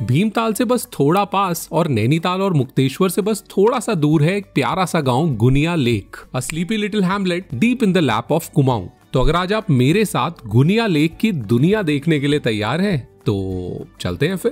भीमताल से बस थोड़ा पास और नैनीताल और मुक्तेश्वर से बस थोड़ा सा दूर है एक प्यारा सा गांव Gunia lake, a sleepy little hamlet deep in the lap of Kumaon. तो अगर आज आप मेरे साथ गुनिया लेक की दुनिया देखने के लिए तैयार हैं तो चलते हैं फिर।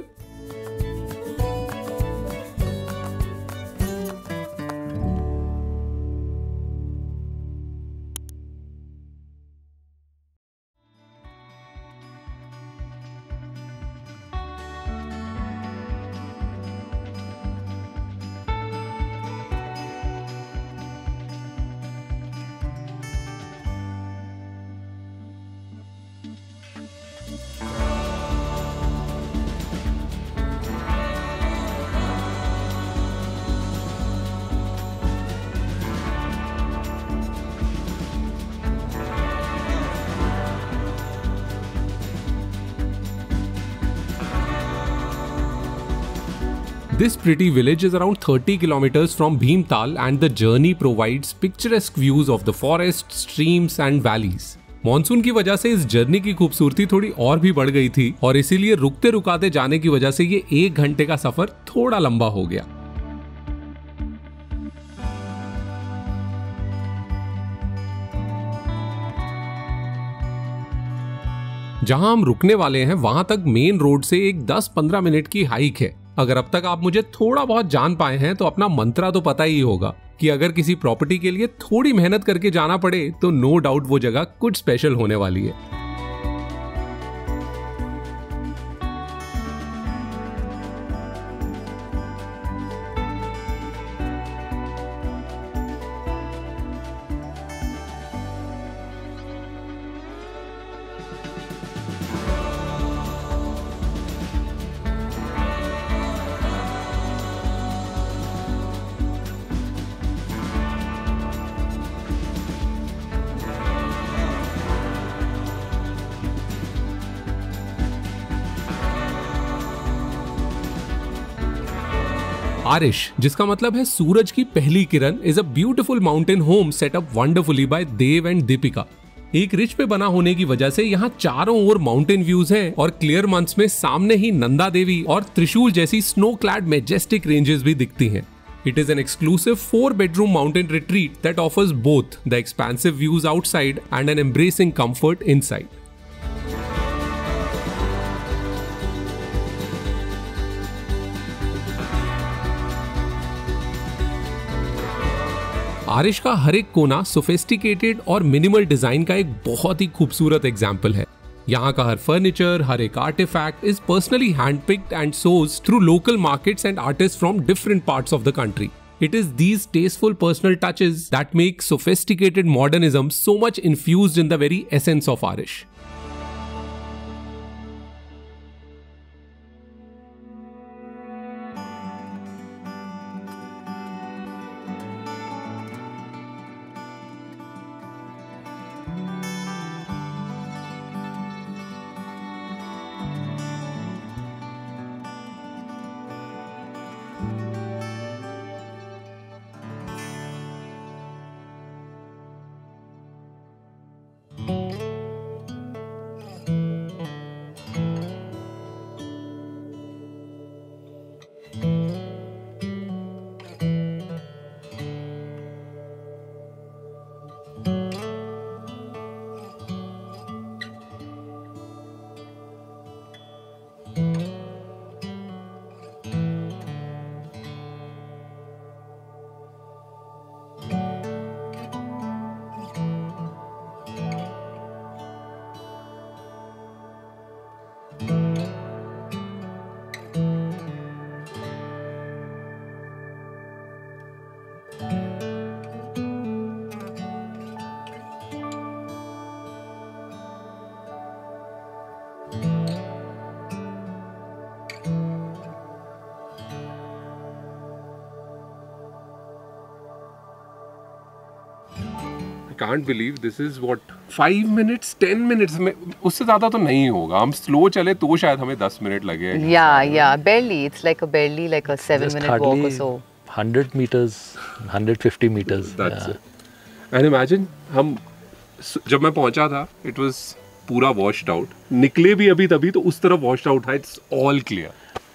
This pretty village is around 30 kilometers from Bhimtal and the journey provides picturesque views of the forest, streams and valleys. Monsoon की वजह से इस जर्नी की खूबसूरती थोड़ी और भी बढ़ गई थी और इसीलिए रुकते रुकाते जाने की वजह से ये 1 घंटे का सफर थोड़ा लंबा हो गया। जहां हम रुकने वाले हैं वहां तक मेन रोड से एक 10-15 मिनट की हाइक है। अगर अब तक आप मुझे थोड़ा बहुत जान पाए हैं तो अपना मंत्रा तो पता ही होगा कि अगर किसी प्रॉपर्टी के लिए थोड़ी मेहनत करके जाना पड़े तो नो डाउट वो जगह कुछ स्पेशल होने वाली है। आरिश, जिसका मतलब है सूरज की पहली किरण, is a beautiful mountain home set up wonderfully by Dev and Deepika. एक रिच पे बना होने की वजह से यहाँ चारों ओर माउंटेन व्यूज हैं और क्लियर मंथ्स में सामने ही नंदा देवी और त्रिशूल जैसी स्नो क्लैड मैजेस्टिक रेंजेस भी दिखती हैं। It is an exclusive 4-bedroom mountain retreat that offers both the expansive views outside and an embracing comfort inside. Aarish का हर एक कोना सोफिस्टिकेटेड और मिनिमल डिजाइन का एक बहुत ही खूबसूरत एग्जाम्पल है। यहाँ का हर फर्नीचर, हर एक artifact is personally handpicked and sourced through local markets and artist from different parts of the country. It is these tasteful personal touches that make sophisticated modernism so much infused in the very essence of Arish. Can't believe this is what 5 minutes 10 minutes में, उससे ज़्यादा तो नहीं होगा। हम slow चले तो शायद हमें 10 मिनट लगे। Yeah, barely. It's like a 7-minute walk or so. 100 meters, 150 meters. That's it. And imagine जब मैं पहुंचा था, it was पूरा washed out. निकले भी अभी तभी तो उस तरफ washed out है. It's all clear.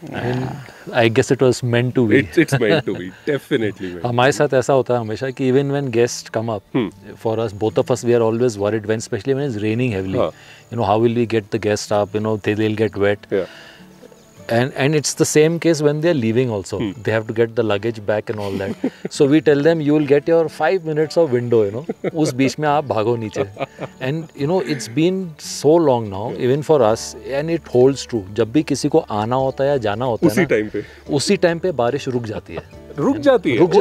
I mean, I guess it was meant to be. It's meant to be, definitely meant. हमारे साथ ऐसा होता है हमेशा कि even when guests come up, for us, both of us, we are always worried when, especially when it's raining heavily. You know, how will we get the guests up? You know, they'll get wet. Yeah. And it's the same case when they're leaving also. They have to get the luggage back and all that. So we tell them, you will get your 5 minutes of window, you know. उस बीच में आप भागो नीचे. And you know, it's been so long now, even for us, and it holds true. जब भी किसी को आना होता है या जाना होता है ना, उसी टाइम पे बारिश रुक जाती है. रुक जाती है.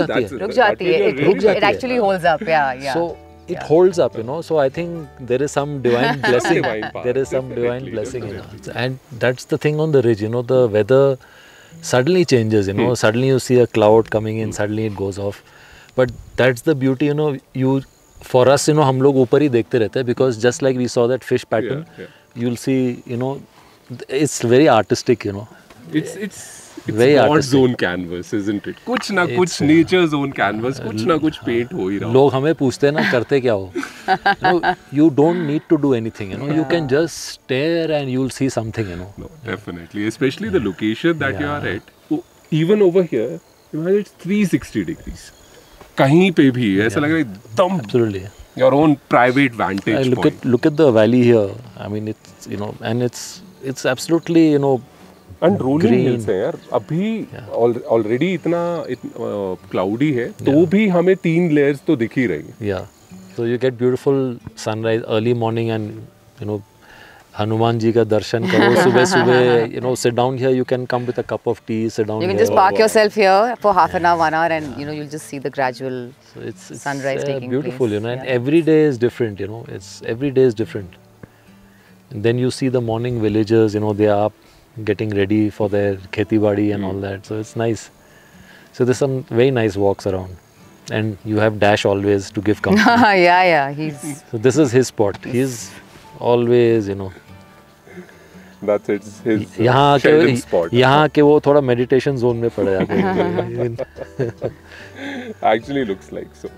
It actually holds up. Yeah. So it holds up, you know. So I think there is some divine blessing. There is some divine blessing in it. And that's the thing on the ridge, you know, the weather suddenly changes, you know. Suddenly you see a cloud coming in, suddenly it goes off. But that's the beauty, you know. For us, you know, हम लोग ऊपर ही देखते रहते हैं, because just like we saw that fish pattern, you'll see, you know, it's very artistic, you know. It's God's own canvas, isn't it? कुछ ना कुछ nature's own canvas, कुछ ना कुछ paint हो ही रहा. लोग हमें पूछते हैं ना, करते क्या हो? No, you don't need to do anything, you know. You can just stare and you'll see something, you know. No, definitely, especially the location that you are at. Even over here, it's 360 degrees. कहीं पे भी ऐसा लग रहा है एकदम. Absolutely. Your own private vantage point. Look at the valley here. I mean, it's, you know, and it's absolutely, you know, and rolling hills है यार. अभी already इतना cloudy है, तो भी हमें 3 layers तो दिख ही रही है. Yeah. So you get beautiful sunrise early morning, and you know, Hanuman ji का दर्शन करो सुबह. You know, sit down here. You can come with a cup of tea. Sit down. You can here. just park yourself here for half an hour, 1 hour, and you know, you'll just see the gradual sunrise taking beautiful, place. You know, and every day is different. You know, every day is different. And then you see the morning villagers. You know, they are up, getting ready for their kheti badi and all that. So it's nice. So there's some very nice walks around, and you have Dash always to give company. Yeah. So this is his spot. He's always, you know. That's his यहाँ spot. यहाँ के वो थोड़ा meditation zone में पड़ जाते हैं. Actually looks like so.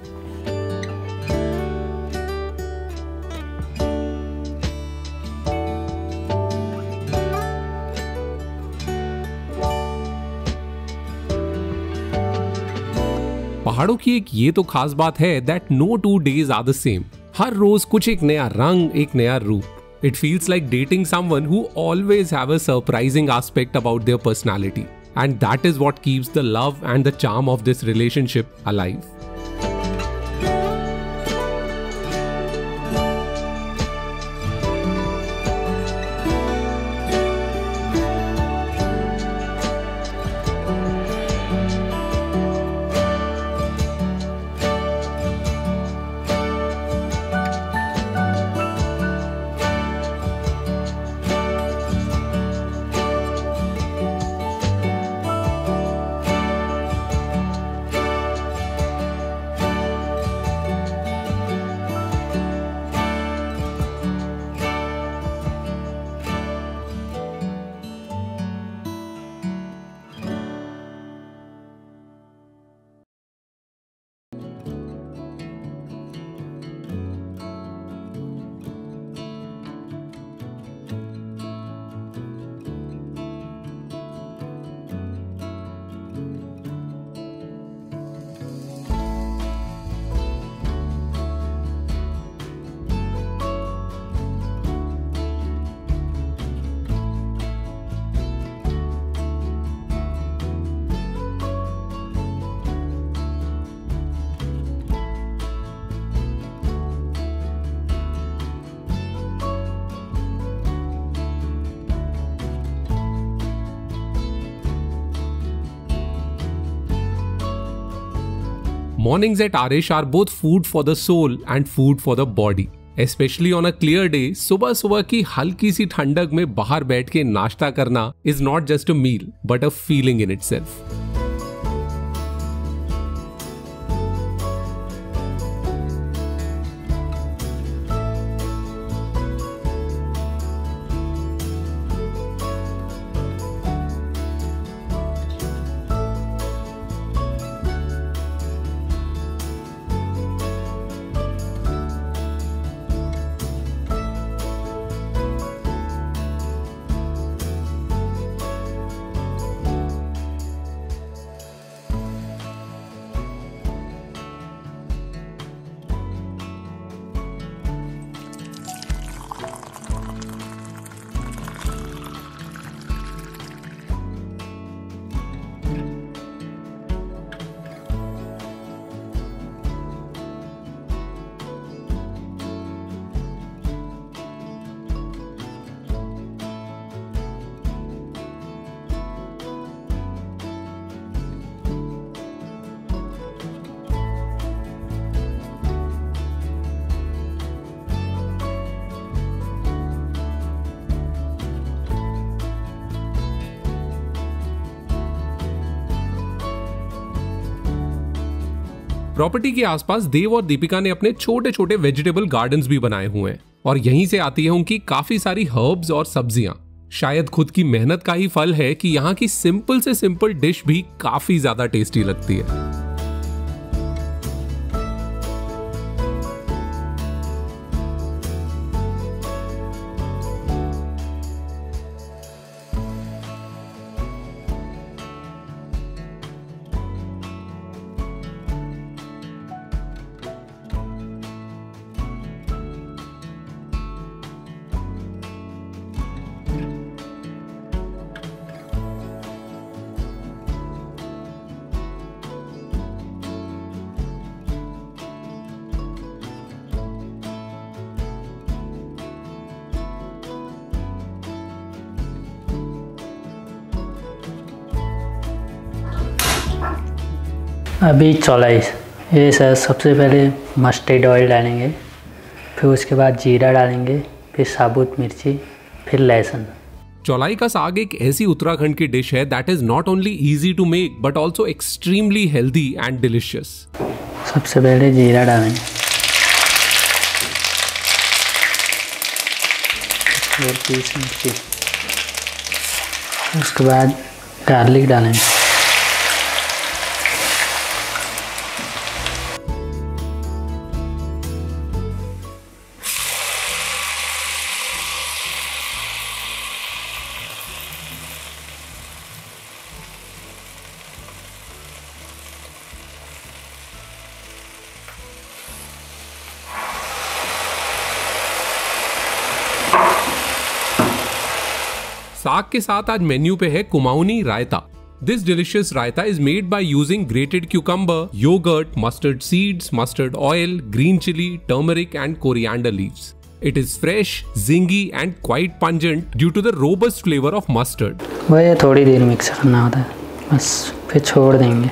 पहाड़ों की एक ये तो खास बात है that no 2 days are the same. हर रोज कुछ एक नया रंग, एक नया रूप. It feels like dating someone who always have a surprising aspect about their personality. And that is what keeps the love and the charm of this relationship alive. Mornings at Arish are both food for the soul and food for the body. Especially on a clear day, सुबह सुबह की हल्की सी ठंडक में बाहर बैठ के नाश्ता करना is not just a meal, but a feeling in itself. Property के आसपास देव और दीपिका ने अपने छोटे छोटे वेजिटेबल गार्डन्स भी बनाए हुए हैं और यहीं से आती है उनकी काफी सारी हर्ब्स और सब्जियां। शायद खुद की मेहनत का ही फल है कि यहाँ की सिंपल से सिंपल डिश भी काफी ज्यादा टेस्टी लगती है। अभी चौलाई, ये सर सबसे पहले मस्टर्ड ऑयल डालेंगे, फिर उसके बाद जीरा डालेंगे, फिर साबुत मिर्ची, फिर लहसुन। चौलाई का साग एक ऐसी उत्तराखंड की डिश है that is not only easy to make but also extremely healthy and delicious. सबसे पहले जीरा डालेंगे, और पीस मिर्ची, उसके बाद गार्लिक डालेंगे। साग के साथ आज मेन्यू पे है Kumaoni raita. This delicious raita is made by using grated cucumber, yogurt, mustard seeds, mustard oil, green chili, turmeric and coriander leaves. It is fresh, zingy and quite pungent due to the robust flavor of mustard. वह थोड़ी देर mix करना होता है बस, फिर छोड़ देंगे।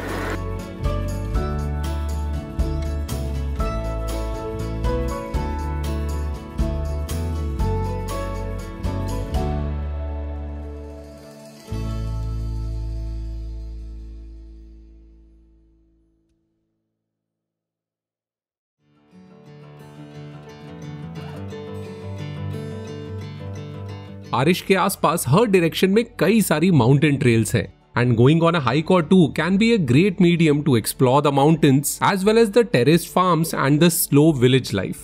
आरिश के आसपास हर डायरेक्शन में कई सारी माउंटेन ट्रेल्स हैं and going on a hike or two can be a great medium to explore the mountains as well as the terraced farms and the slow village life.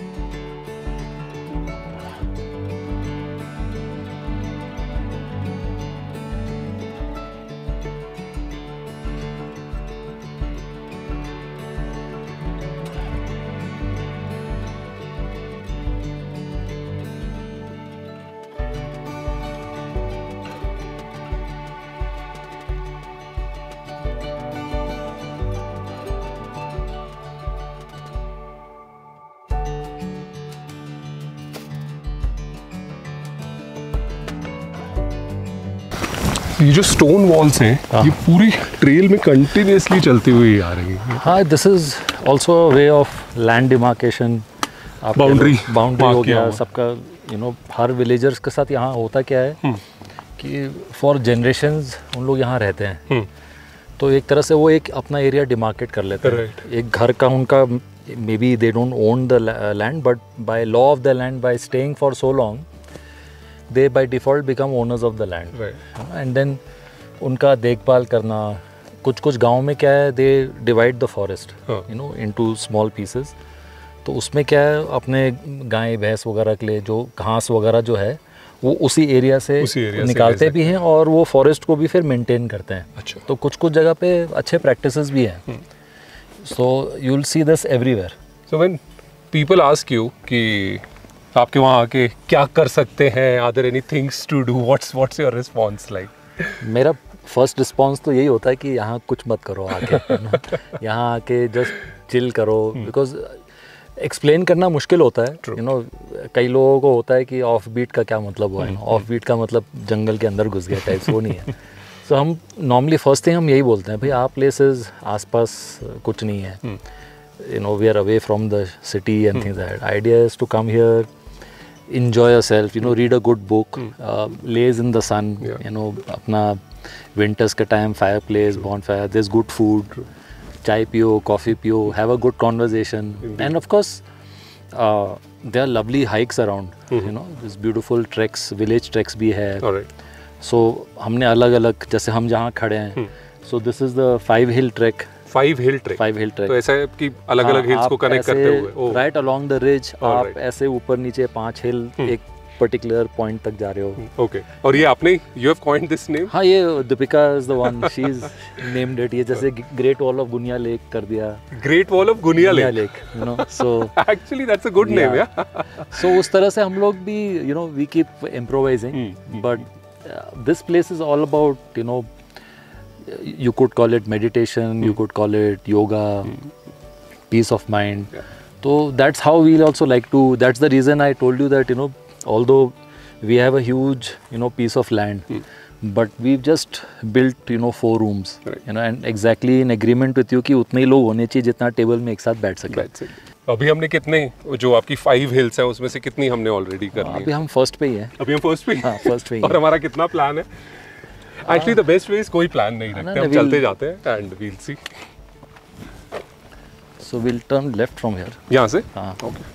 ये जो स्टोन वॉल्स हैं ये पूरी trail में continuously चलती हुई आ रही है। हाँ, this is also way of land demarcation, boundary हो गया सबका। हर विलेजर्स के साथ यहाँ होता क्या है कि फॉर जनरेशंस उन लोग यहाँ रहते हैं, तो एक तरह से वो एक अपना एरिया डिमार्केट कर लेते हैं। एक घर का उनका may be they don't own the land, but by law of the land, by staying for so long, they by default become owners of the land, and then उनका देखभाल करना। कुछ गाँव में क्या है, they divide the forest into small pieces, तो उसमें क्या है, अपने गाय भैंस वगैरह के लिए जो घास वगैरह जो है वो उसी एरिया से निकालते भी हैं और वो फॉरेस्ट को भी फिर मेंटेन करते हैं। अच्छा। तो कुछ जगह पे अच्छे प्रैक्टिसेस भी हैं, so you will see this everywhere. So when people ask you कि आपके वहाँ आके क्या कर सकते हैं, are there any things to do, what's your response like? मेरा फर्स्ट रिस्पांस तो यही होता है कि यहाँ कुछ मत करो आके, यहाँ आके जस्ट चिल करो, बिकॉज एक्सप्लेन करना मुश्किल होता है। कई लोगों को होता है कि ऑफ बीट का क्या मतलब हुआ है, ऑफ बीट का मतलब जंगल के अंदर घुस गया टाइप्स, वो नहीं है। सो हम नॉर्मली फर्स्ट थिंग हम यही बोलते हैं, भाई आप प्लेसेस आसपास कुछ नहीं है, we are away from the city and things that. Idea is to come here, enjoy yourself, read a good book, lays in the sun, अपना winters के time fireplace, bonfire, there's good food, chai piyo, coffee piyo, have a good conversation. Indeed. And of course, there are lovely hikes around. You know, these beautiful treks, village treks भी है. All right. So हमने अलग-अलग, जैसे हम जहाँ खड़े हैं. So this is the 5 hill trek. 5 hill trek. 5 hill trek. तो ऐसा है कि अलग-अलग hills को connect करते हुए. Right along the ridge, आप ऐसे ऊपर नीचे 5 hill एक particular point तक जा रहे हो. Okay. और ये आपने you have coined this name? हाँ, ये Deepika is the one. She's named it. ये जैसे Great Wall of Gunya Lake कर दिया. Great Wall of Gunya Lake. You know, so actually that's a good name, yeah. So उस तरह से हम लोग भी, you know, we keep improvising. But this place is all about, you know, you could call it meditation, you could call it yoga, peace of mind. Yeah. So that's how we also like to. That's the reason I told you that, you know, although we have a huge, you know, piece of land, but we've just built, you know, 4 rooms, right. You know, and exactly in agreement with you कि उतने ही लोग होने चाहिए जितना table में एक साथ बैठ सके. अभी हमने कितने, जो आपकी 5 हिल्स हैं उसमें से कितनी हमने ऑलरेडी कर ली? अभी हम फर्स्ट पे ही हैं. अभी हम फर्स्ट पे ही? हाँ, फर्स्ट पे ही. और हमारा कितना प्लान है? Actually the best way is कोई प्लान नहीं रखते, हम चलते जाते हैं and we'll see. So will turn left from here. यहाँ से? हाँ. Okay.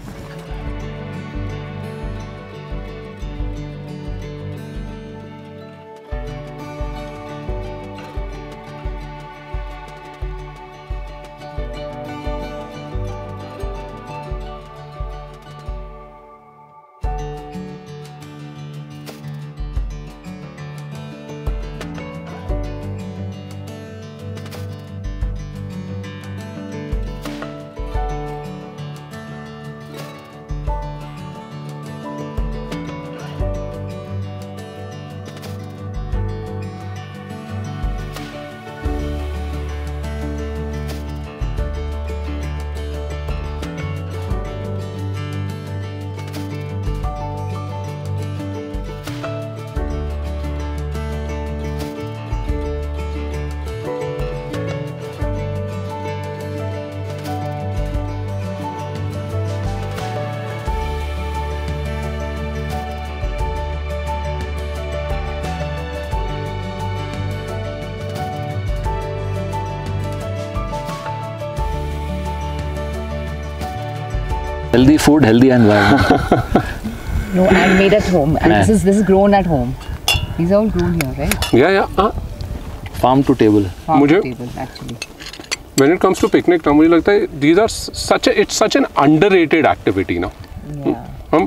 Healthy food, healthy environment. No, and made at home. And this is grown at home. These are all grown here, right? Yeah. Farm to table. Farm to table, actually. When it comes to picnic, ना मुझे लगता है these are it's such an underrated activity ना. Yeah. हम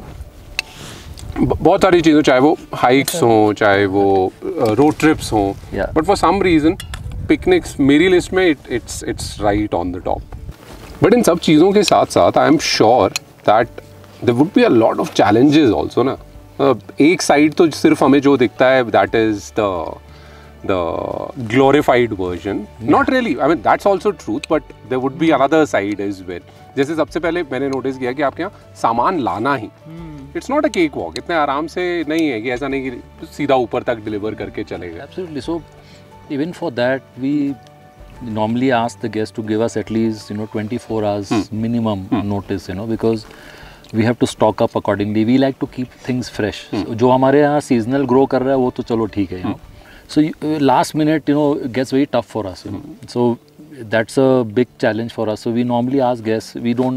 बहुत सारी चीज़ें, चाहे वो hikes हों, चाहे वो road trips हों, but for some reason picnics मेरी list में it's right on the top. But इन सब चीज़ों के साथ साथ I am sure that there would be a lot of challenges also ना. एक साइड तो सिर्फ हमें जो दिखता है that is the glorified version. Not really. I mean that's also truth, but there would be another side as well. जैसे सबसे पहले मैंने नोटिस किया कि आपके यहाँ सामान लाना ही. It's not a cake walk. इतने आराम से नहीं है कि ऐसा नहीं कि सीधा ऊपर तक डिलीवर करके चलेगा. Absolutely. So even for that we normally ask the guest to give us at least 24 hours minimum notice, because we have to stock up accordingly. We like to keep things fresh. So, जो हमारे यहाँ seasonal grow कर रहा है वो तो चलो ठीक है, So last minute, it gets very tough for us. So that's a big challenge for us. So we normally ask guests.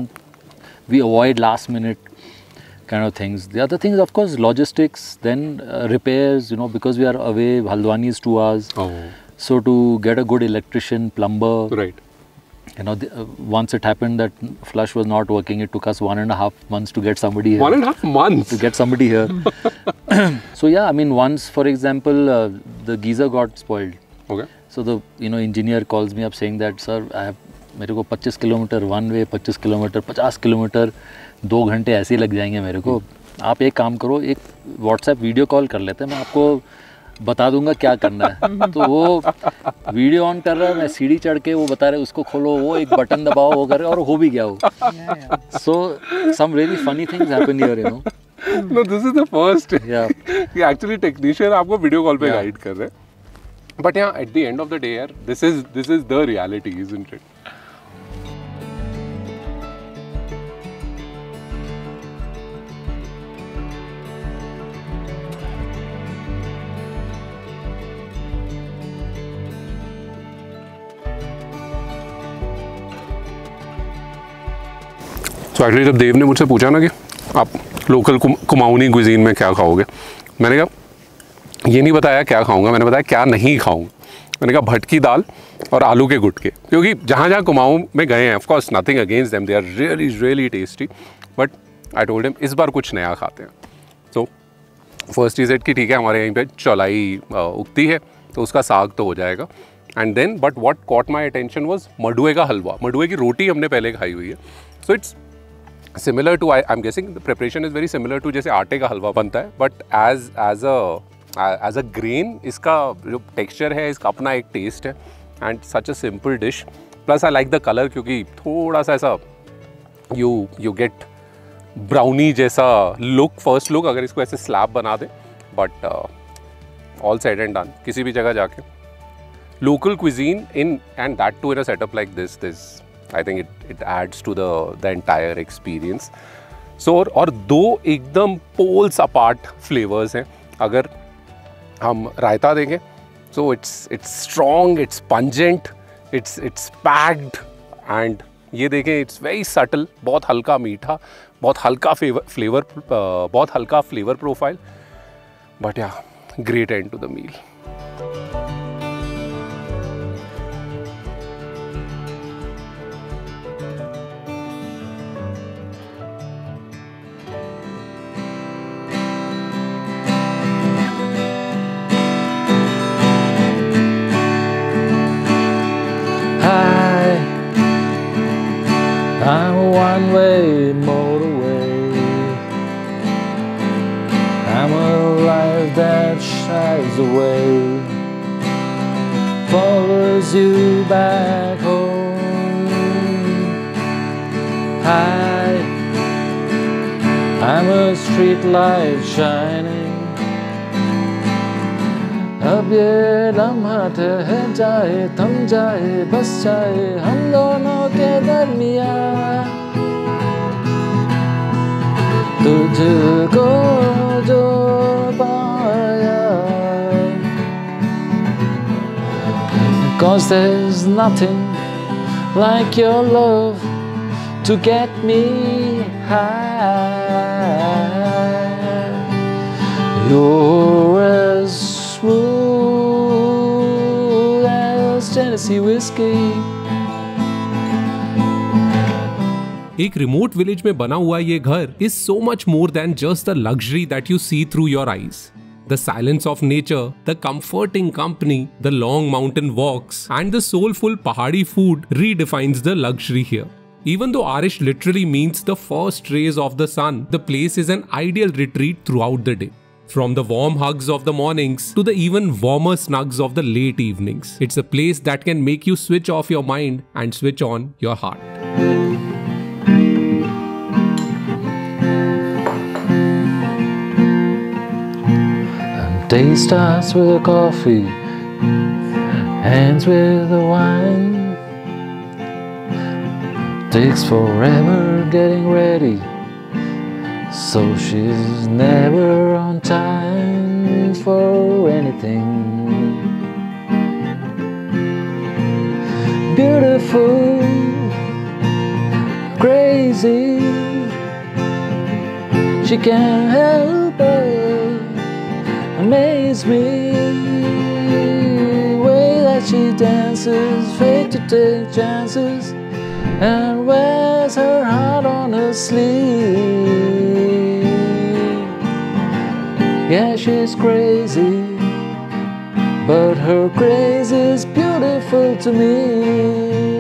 We avoid last minute kind of things. The other thing is, of course, logistics. Then repairs. Because we are away. Haldwani is 2 hours. Oh. So to get a good electrician, plumber. Right. Once it happened that flush was not working, it took us 1.5 months to get somebody here. 1.5 months? To get somebody here. So yeah, I mean, once, for example, the geyser got spoiled. Okay. So the engineer calls me up saying that, sir, मेरे को 25 kilometre one way, 25 kilometre, 50 kilometre 2 घंटे ऐसे ही लग जाएंगे मेरे को. आप एक काम करो, एक व्हाट्सएप वीडियो कॉल कर लेते हैं, मैं आपको बता दूंगा क्या करना है. तो वो वीडियो ऑन कर रहा है, मैं सीढ़ी चढ़ के वो बता रहे उसको खोलो, वो एक बटन दबाओ, वो कर, और हो भी गया वो. So some really funny things happen here, No, this is the first. Yeah. कि actually technician आपको वीडियो कॉल पे गाइड कर रहे हैं. But yeah, at the end of the day, यार, this is the reality, isn't it? So actually जब देव ने मुझसे पूछा ना कि आप लोकल कुमाऊनी क्विजीन में क्या खाओगे, मैंने कहा ये नहीं बताया क्या खाऊंगा, मैंने बताया क्या नहीं खाऊंगा। मैंने कहा भटकी दाल और आलू के गुटके, क्योंकि जहाँ जहाँ कुमाऊँ में गए हैं, of course nothing against them, they are really tasty, but I told him इस बार कुछ नया खाते हैं। सो फर्स्ट इज इट कि ठीक है हमारे यहीं पे चौलाई उगती है तो उसका साग तो हो जाएगा, and then but what caught my attention was मडुए का हलवा। मडुए की रोटी हमने पहले खाई हुई है, so it's similar to, I am guessing the preparation is very similar to जैसे आटे का हलवा बनता है, बट एज अ ग्रेन इसका जो टेक्सचर है इसका अपना एक टेस्ट है, and such a simple dish. Plus I like the colour, क्योंकि थोड़ा सा ऐसा यू गेट ब्राउनी जैसा लुक, फर्स्ट लुक अगर इसको ऐसे स्लैब बना दे, but all said and done किसी भी जगह जाके local cuisine in and that too in a setup like this I think it adds to the entire experience. सो और दो एकदम पोल्स अपार्ट फ्लेवर्स हैं। अगर हम रायता देंगे so it's strong, it's pungent, it's packed, and ये देखें इट्स वेरी सटल, बहुत हल्का मीठा, बहुत हल्का फ्लेवर बहुत हल्का flavour profile, but yeah great end to the meal. I'm a one-way motorway. I'm a life that shies away, follows you back home. I'm a street light shining. अब ये लम्हा ठहर जाए, थम जाए, बस जाए हम दोनों के दरमियाँ, तुझको जो पाया, 'cause there's nothing like your love to get me high. You're as smooth as Tennessee whiskey. एक रिमोट विलेज में बना हुआ ये घर is so much more than just the luxury that you see through your eyes. The silence of nature, the comforting company, the long mountain walks, and the soulful pahadi food redefines the luxury here. Even though Arish literally means the first rays of the sun, the place is an ideal retreat throughout the day. From the warm hugs of the mornings to the even warmer snugs of the late evenings, it's a place that can make you switch off your mind and switch on your heart. Day starts with coffee, ends with the wine. Takes forever getting ready, so she's never on time for anything. Beautiful, crazy, she can't help it. Amaze me, way that she dances, fake to take chances, and wears her heart on her sleeve. Yeah, she's crazy, but her craze is beautiful to me.